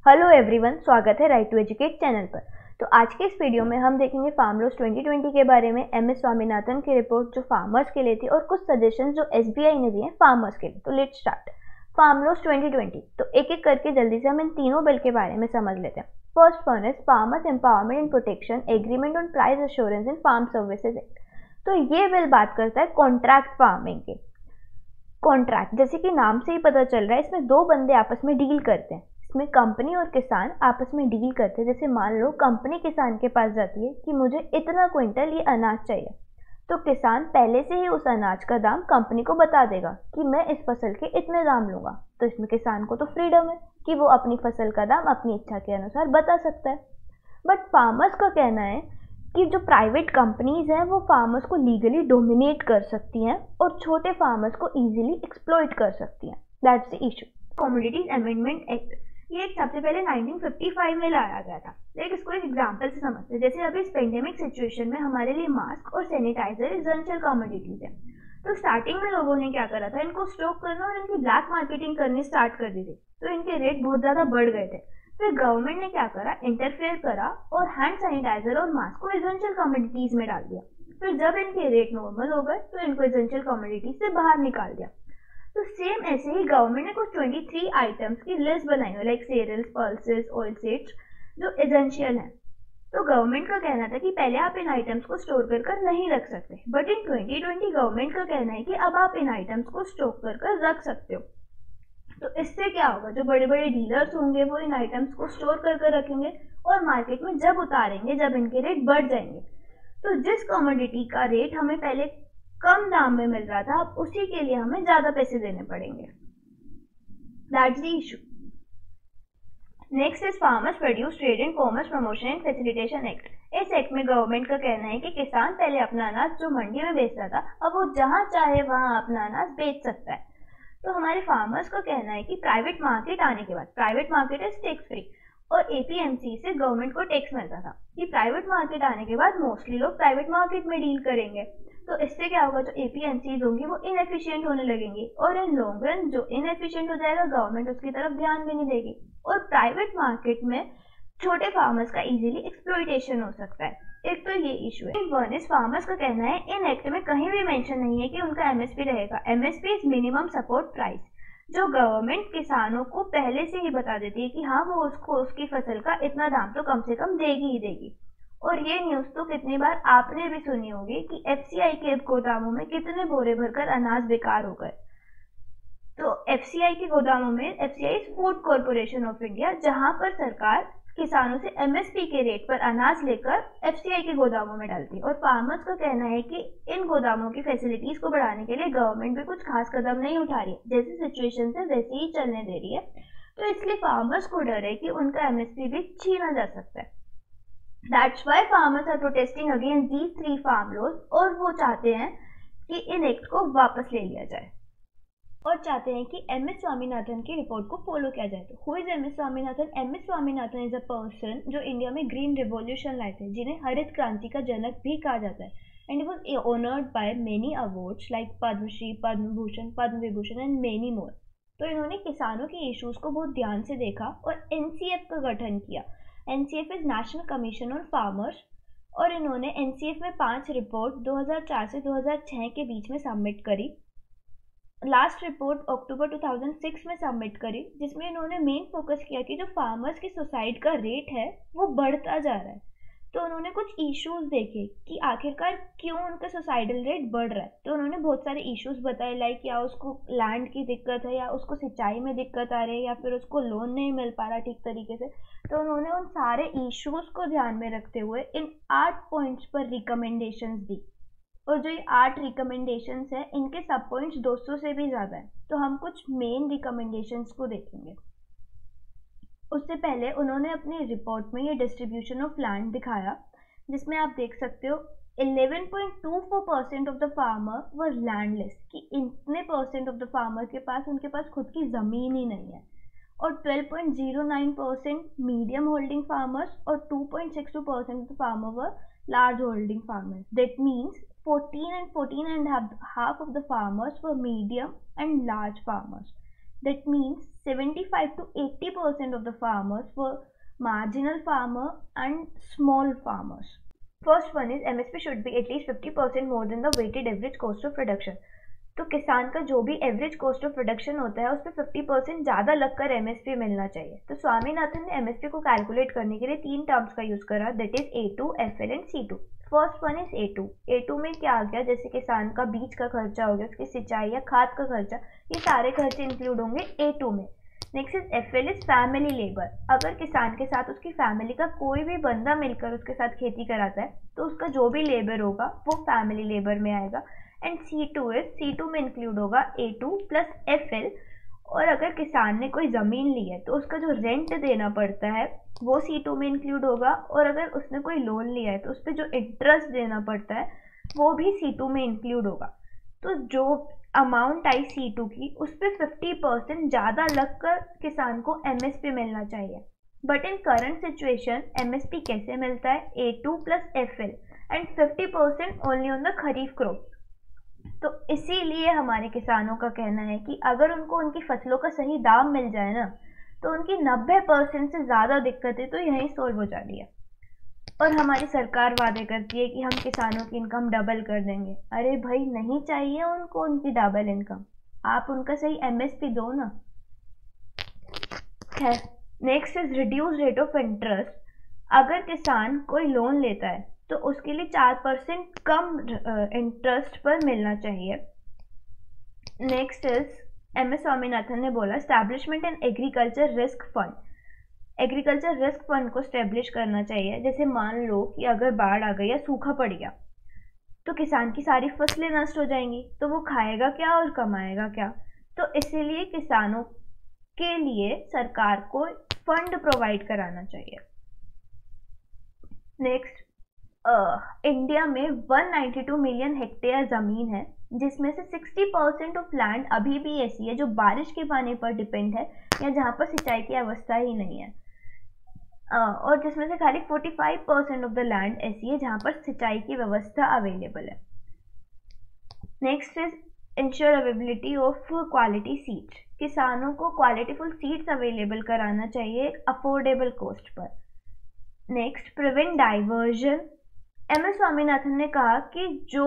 Hello everyone, स्वागत है right to educate channel पर। तो आज के इस वीडियो में हम देखेंगे फार्म लॉस 2020 के बारे में, एम एस स्वामीनाथन की रिपोर्ट जो फार्मर्स के लिए थी और कुछ सजेशंस जो एसबीआई ने दिए फार्मर्स के लिए। तो लेट्स स्टार्ट फार्म लॉस 2020। तो एक एक करके जल्दी से हम इन तीनों बिल के बारे में समझ लेते हैं। First one is farmers empowerment and protection agreement on price assurance in farm services act. तो ये बिल बात करता है कॉन्ट्रैक्ट फार्मिंग के। कॉन्ट्रैक्ट जैसे कि नाम से ही पता चल रहा है, इसमें दो बंदे आपस में डील करते हैं। इसमें कंपनी और किसान आपस में डील करते हैं। जैसे मान लो कंपनी किसान के पास जाती है कि मुझे इतना क्विंटल ये अनाज चाहिए, तो किसान पहले से ही उस अनाज का दाम कंपनी को बता देगा कि मैं इस फसल के इतने दाम लूँगा। तो इसमें किसान को तो फ्रीडम है कि वो अपनी फसल का दाम अपनी इच्छा के अनुसार बता सकता है। बट फार्मर्स का कहना है कि जो प्राइवेट कंपनीज हैं वो फार्मर्स को लीगली डोमिनेट कर सकती हैं और छोटे फार्मर्स को इजीली एक्सप्लॉइट कर सकती हैं। That's the issue. Commodities amendment act ये सबसे पहले 1955 में लाया गया था। लेकिन इसको एक एग्जांपल से समझते हैं। जैसे अभी इस पेंडेमिक सिचुएशन में हमारे लिए मास्क और सैनिटाइजर एसेंशियल कमोडिटीज है। तो स्टार्टिंग में लोगों ने क्या करा था, इनको स्टॉक करना और इनकी ब्लैक मार्केटिंग करनी स्टार्ट कर दी थी। तो इनके रेट बहुत ज्यादा बढ़ गए थे। फिर गवर्नमेंट ने क्या करा, इंटरफेयर करा और हैंड सैनिटाइजर और मास्क को एसेंशियल कमोडिटीज में डाल दिया। फिर जब इनके रेट नॉर्मल हो गए तो इनको एसेंशियल कमोडिटीज से बाहर निकाल दिया। तो सेम ऐसे ही गवर्नमेंट ने कुछ 23 आइटम्स की लिस्ट बनाई है, like cereals, pulses, oil seeds जो एसेंशियल हैं। तो गवर्नमेंट का कहना था कि पहले आप इन आइटम्स को स्टोर कर नहीं रख सकते, बट इन 2020 गवर्नमेंट का कहना है कि अब आप इन आइटम्स को स्टोर कर रख सकते हो। तो इससे क्या होगा, जो बड़े बड़े डीलर्स होंगे वो इन आइटम्स को स्टोर कर रखेंगे और मार्केट में जब उतारेंगे, जब इनके रेट बढ़ जाएंगे, तो जिस कमोडिटी का रेट हमें पहले कम दाम में मिल रहा था, अब उसी के लिए हमें ज्यादा पैसे देने पड़ेंगे। That's the issue. Next is farmers produce trade and commerce promotion and facilitation act. इस एक्ट में गवर्नमेंट का कहना है कि किसान पहले अपना अनाज जो मंडी में बेचता था, अब वो जहां चाहे वहां अपना अनाज बेच सकता है। तो हमारे फार्मर्स का कहना है कि प्राइवेट मार्केट आने के बाद, private market is tax free और एपीएमसी से गवर्नमेंट को टैक्स मिलता था, कि प्राइवेट मार्केट आने के बाद मोस्टली लोग प्राइवेट मार्केट में डील करेंगे। तो इससे क्या होगा, जो एपीएमसीज होंगी वो इनएफिशिएंट होने लगेंगी और इन लॉन्ग रन जो इनएफिशिएंट हो जाएगा, गवर्नमेंट उसकी तरफ ध्यान भी नहीं देगी और प्राइवेट मार्केट में छोटे फार्मर्स का इजीली एक्सप्लॉइटेशन हो सकता है। एक तो ये इशू है। वन इज फार्मर्स का कहना है इन एक्ट में कहीं भी मेंशन नहीं है कि उनका एमएसपी रहेगा। MSP is minimum support price, जो गवर्नमेंट किसानों को पहले से ही बता देती है कि हाँ वो उसको उसकी फसल का इतना दाम तो कम से कम देगी ही देगी। और ये न्यूज तो कितनी बार आपने भी सुनी होगी कि एफसीआई के गोदामों में कितने बोरे भरकर अनाज बेकार हो गए। तो एफसीआई के गोदामों में, FCI food corporation of India, जहां पर सरकार किसानों से एमएसपी के रेट पर अनाज लेकर एफसीआई के गोदामों में डालती है। और फार्मर्स का कहना है कि इन गोदामों की फैसिलिटीज को बढ़ाने के लिए गवर्नमेंट भी कुछ खास कदम नहीं उठा रही है, जैसी सिचुएशन है वैसे ही चलने दे रही है। तो इसलिए फार्मर्स को डर है कि उनका एमएसपी भी छीना जा सकता है। That's why farmers are protesting against these three farm laws और वो चाहते हैं कि इन एक्ट को वापस ले लिया जाए और चाहते हैं कि एम एस स्वामीनाथन की रिपोर्ट को फॉलो किया जाए। तो who is M S Swaminathan? M S Swaminathan is a person जो इंडिया में ग्रीन रिवॉल्यूशन लाए थे, जिन्हें हरित क्रांति का जनक भी कहा जाता है। And was honoured by many awards like Padma Shri, Padma Bhushan, Padma Vibhushan and many more. तो इन्होंने किसानों के इश्यूज को बहुत ध्यान से देखा और एनसीएफ का गठन किया। NCF is national commission on farmers और इन्होंने एनसीएफ में 5 रिपोर्ट 2004 से 2006 के बीच में सबमिट करी। लास्ट रिपोर्ट अक्टूबर 2006 में सबमिट करी, जिसमें इन्होंने मेन फोकस किया कि जो फार्मर्स की सुसाइड का रेट है वो बढ़ता जा रहा है। तो उन्होंने कुछ इश्यूज देखे कि आखिरकार क्यों उनका सुसाइडल रेट बढ़ रहा है। तो उन्होंने बहुत सारे इश्यूज बताए, लाइक या उसको लैंड की दिक्कत है, या उसको सिंचाई में दिक्कत आ रही है, या फिर उसको लोन नहीं मिल पा रहा ठीक तरीके से। तो उन्होंने उन सारे इश्यूज को ध्यान में रखते हुए इन 8 पॉइंट्स पर रिकमेंडेशंस दी। और जो ये 8 रिकमेंडेशंस है, इनके सब पॉइंट्स 200 से भी ज़्यादा है। तो हम कुछ मेन रिकमेंडेशंस को देखेंगे। उससे पहले उन्होंने अपनी रिपोर्ट में ये डिस्ट्रीब्यूशन ऑफ लैंड दिखाया, जिसमें आप देख सकते हो 11.24% of the farmer were landless, कि इतने परसेंट ऑफ द फार्मर के पास, उनके पास खुद की ज़मीन ही नहीं है। और 12.09% मीडियम होल्डिंग फार्मर्स और 2.62% of the farmer were large holding farmers. That means 14 and 14.5 of the farmers were medium and large farmers. That means 75 to 80% of the farmers were marginal farmer and small farmers. First one is MSP should be at least 50% more than the weighted average cost of production. तो किसान का जो भी average cost of production होता है उस पर 50% ज़्यादा लगकर एमएसपी मिलना चाहिए। तो स्वामीनाथन ने एमएसपी को कैलकुलेट करने के लिए 3 टर्म्स का यूज़ करा, that is A2, FL and C2। First one is A2। A2 में क्या आ गया, जैसे किसान का बीज का खर्चा हो गया, उसकी सिंचाई या खाद का खर्चा, ये सारे खर्चे इंक्लूड होंगे A2 में। Next is FL is family labour. अगर किसान के साथ उसकी फैमिली का कोई भी बंदा मिलकर उसके साथ खेती कराता है तो उसका जो भी लेबर होगा वो फैमिली लेबर में आएगा। एंड C2 में इंक्लूड होगा A2 प्लस FL। और अगर किसान ने कोई ज़मीन ली है तो उसका जो रेंट देना पड़ता है वो C2 में इंक्लूड होगा, और अगर उसने कोई लोन लिया है तो उस पर जो इंटरेस्ट देना पड़ता है वो भी C2 में इंक्लूड होगा। तो जो अमाउंट आई C2 की उस पर 50% ज़्यादा लगकर किसान को MSP मिलना चाहिए। But in current situation MSP कैसे मिलता है, A2 plus FL and 50% only on the kharif crop. तो इसीलिए हमारे किसानों का कहना है कि अगर उनको उनकी फसलों का सही दाम मिल जाए ना तो उनकी 90% से ज़्यादा दिक्कतें तो यहीं सॉल्व हो जाती है। और हमारी सरकार वादे करती है कि हम किसानों की इनकम डबल कर देंगे। अरे भाई, नहीं चाहिए उनको उनकी डबल इनकम, आप उनका सही MSP दो ना। Next is reduce rate of interest. अगर किसान कोई लोन लेता है तो उसके लिए 4% कम इंटरेस्ट पर मिलना चाहिए। नेक्स्ट इज MS स्वामीनाथन ने बोला establishment and agriculture risk fund. Agriculture risk fund को स्टैब्लिश करना चाहिए। जैसे मान लो कि अगर बाढ़ आ गई या सूखा पड़ गया तो किसान की सारी फसलें नष्ट हो जाएंगी, तो वो खाएगा क्या और कमाएगा क्या। तो इसीलिए किसानों के लिए सरकार को फंड प्रोवाइड कराना चाहिए। नेक्स्ट, इंडिया में 192 मिलियन हेक्टेयर ज़मीन है, जिसमें से 60% ऑफ लैंड अभी भी ऐसी है जो बारिश के पानी पर डिपेंड है या जहाँ पर सिंचाई की अवस्था ही नहीं है, और जिसमें से खाली 45% ऑफ द लैंड ऐसी है जहाँ पर सिंचाई की व्यवस्था अवेलेबल है। Next is ensure availability of quality seeds. किसानों को क्वालिटीफुल सीड्स अवेलेबल कराना चाहिए अफोर्डेबल कॉस्ट पर। Next, prevent diversion. MS Swaminathan ने कहा कि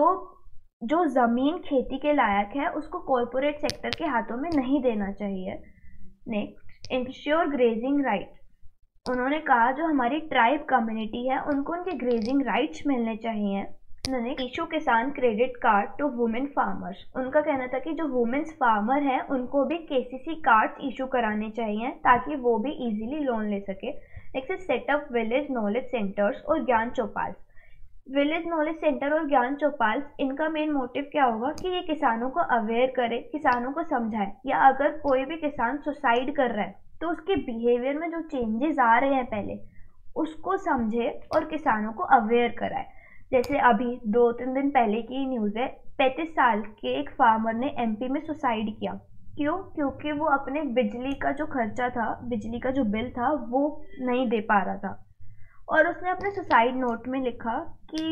जो ज़मीन खेती के लायक है उसको कॉरपोरेट सेक्टर के हाथों में नहीं देना चाहिए। Next, ensure grazing rights. उन्होंने कहा जो हमारी ट्राइब कम्युनिटी है उनको उनके ग्रेजिंग राइट्स मिलने चाहिए। Issue Kisan credit card to women farmers. उनका कहना था कि जो वुमेन्स फार्मर हैं उनको भी KCC कार्ड्स इशू कराने चाहिए ताकि वो भी इजीली लोन ले सके। Next, setup village knowledge centres और ज्ञान चौपाल। विलेज नॉलेज सेंटर और ज्ञान चौपाल, इनका मेन मोटिव क्या होगा कि ये किसानों को अवेयर करे, किसानों को समझाए, या अगर कोई भी किसान सुसाइड कर रहा है तो उसके बिहेवियर में जो चेंजेस आ रहे हैं पहले उसको समझे और किसानों को अवेयर कराए। जैसे अभी 2-3 दिन पहले की न्यूज़ है, 35 साल के एक फार्मर ने MP में सुसाइड किया। क्यों? क्योंकि वो अपने बिजली का जो खर्चा था, बिजली का जो बिल था वो नहीं दे पा रहा था, और उसने अपने सुसाइड नोट में लिखा कि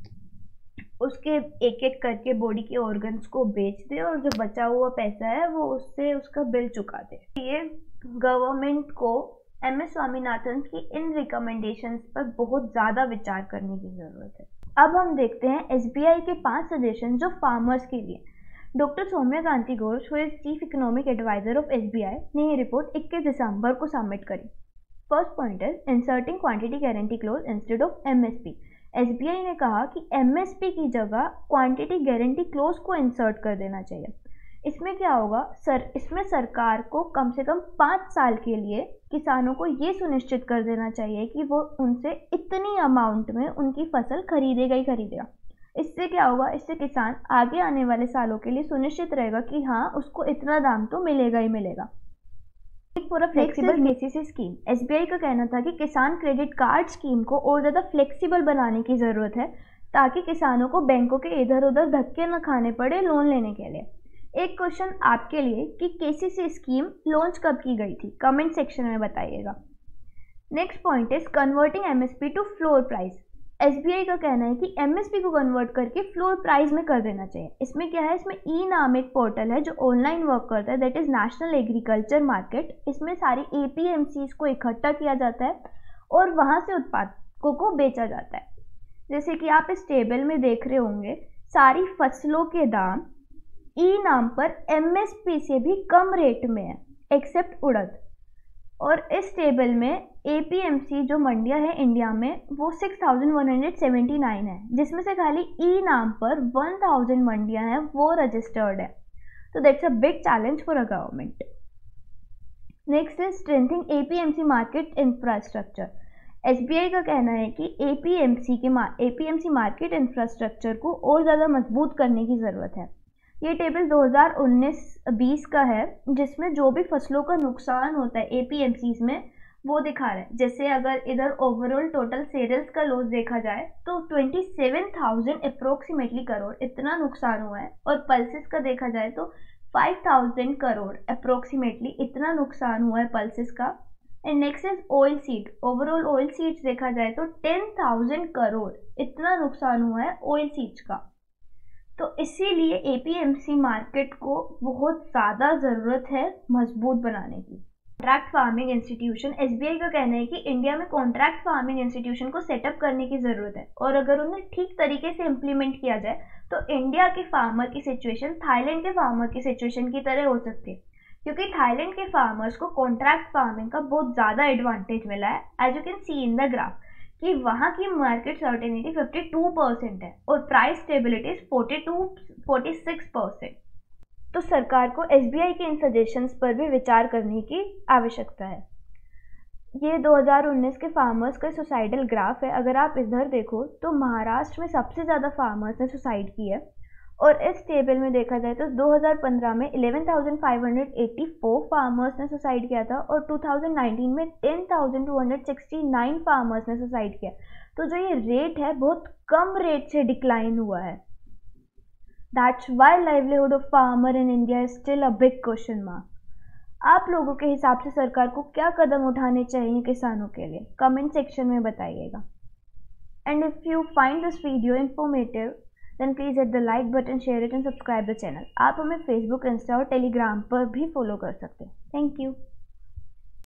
उसके एक एक करके बॉडी के ऑर्गन्स को बेच दे और जो बचा हुआ पैसा है वो उससे उसका बिल चुका दे। ये गवर्नमेंट को MS स्वामीनाथन की इन रिकमेंडेशंस पर बहुत ज़्यादा विचार करने की ज़रूरत है। अब हम देखते हैं SBI के 5 सजेशन जो फार्मर्स के लिए। Doctor Soumyakanti Ghosh, who is chief economic adviser of SBI, ने ये रिपोर्ट 21 दिसंबर को सबमिट करी। फर्स्ट पॉइंट है inserting quantity guarantee clause instead of MSP। SBI ने कहा कि MSP की जगह क्वांटिटी गारंटी क्लोज को इंसर्ट कर देना चाहिए। इसमें क्या होगा इसमें सरकार को कम से कम 5 साल के लिए किसानों को ये सुनिश्चित कर देना चाहिए कि वो उनसे इतनी अमाउंट में उनकी फसल खरीदेगा ही खरीदेगा। इससे क्या होगा, इससे किसान आगे आने वाले सालों के लिए सुनिश्चित रहेगा कि हाँ, उसको इतना दाम तो मिलेगा ही मिलेगा। For a flexible KCC scheme. SBI का कहना था कि किसान क्रेडिट कार्ड स्कीम को और ज़्यादा फ्लेक्सिबल बनाने की ज़रूरत है ताकि किसानों को बैंकों के इधर उधर धक्के न खाने पड़े लोन लेने के लिए। एक क्वेश्चन आपके लिए कि KCC स्कीम लॉन्च कब की गई थी, कमेंट सेक्शन में बताइएगा। Next point is converting MSP to floor price. SBI का कहना है कि एमएसपी को कन्वर्ट करके फ्लोर प्राइस में कर देना चाहिए। इसमें क्या है, इसमें ई नाम एक पोर्टल है जो ऑनलाइन वर्क करता है, that is national agriculture market. इसमें सारी एपीएमसीज को इकट्ठा किया जाता है और वहाँ से उत्पादकों को बेचा जाता है। जैसे कि आप इस टेबल में देख रहे होंगे, सारी फसलों के दाम ई नाम पर एमएसपी से भी कम रेट में है एक्सेप्ट उड़द। और इस टेबल में एपीएमसी जो मंडियां है इंडिया में वो 6179 है, जिसमें से खाली ई नाम पर 1000 मंडियां हैं वो रजिस्टर्ड है। तो that's a big challenge for a government. Next is strengthening APMC market infrastructure. SBI का कहना है कि एपीएमसी मार्केट इंफ्रास्ट्रक्चर को और ज़्यादा मजबूत करने की ज़रूरत है। ये टेबल 2019-20 का है, जिसमें जो भी फसलों का नुकसान होता है एपीएमसीज में वो दिखा रहा है। जैसे अगर इधर ओवरऑल टोटल सेल्स का लॉस देखा जाए तो 27,000 अप्रोक्सीमेटली करोड़ इतना नुकसान हुआ है, और पल्सेस का देखा जाए तो 5,000 करोड़ अप्रोक्सीमेटली इतना नुकसान हुआ है पल्सेस का। And next is oil seed. Overall oil seeds देखा जाए तो 10,000 करोड़ इतना नुकसान हुआ है ऑयल सीड्स का। तो इसीलिए एपीएमसी मार्केट को बहुत ज़्यादा ज़रूरत है मजबूत बनाने की। कॉन्ट्रैक्ट फार्मिंग इंस्टीट्यूशन, एसबीआई का कहना है कि इंडिया में कॉन्ट्रैक्ट फार्मिंग इंस्टीट्यूशन को सेटअप करने की ज़रूरत है, और अगर उन्हें ठीक तरीके से इम्प्लीमेंट किया जाए तो इंडिया के फार्मर की सिचुएशन थाईलैंड के फार्मर की सिचुएशन की तरह हो सकती है, क्योंकि थाईलैंड के फार्मर्स को कॉन्ट्रैक्ट फार्मिंग का बहुत ज़्यादा एडवांटेज मिला है। As you can see in the graph कि वहाँ की मार्केट सर्टेनिटी 52% है और प्राइस स्टेबिलिटी 46%। तो सरकार को एसबीआई के इन सजेशंस पर भी विचार करने की आवश्यकता है। ये 2019 के फार्मर्स का सुसाइडल ग्राफ है। अगर आप इधर देखो तो महाराष्ट्र में सबसे ज़्यादा फार्मर्स ने सुसाइड की है, और इस टेबल में देखा जाए तो 2015 में 11,584 फार्मर्स ने सुसाइड किया था, और 2019 में 10,269 फार्मर्स ने सुसाइड किया। तो जो ये रेट है बहुत कम रेट से डिक्लाइन हुआ है। That's why livelihood of farmer in India is still a big question mark. आप लोगों के हिसाब से सरकार को क्या कदम उठाने चाहिए किसानों के लिए, कमेंट सेक्शन में बताइएगा। And if you find this video informative then please hit the like button, share it and subscribe the channel. आप हमें Facebook, Insta और Telegram पर भी फॉलो कर सकते हैं। Thank you.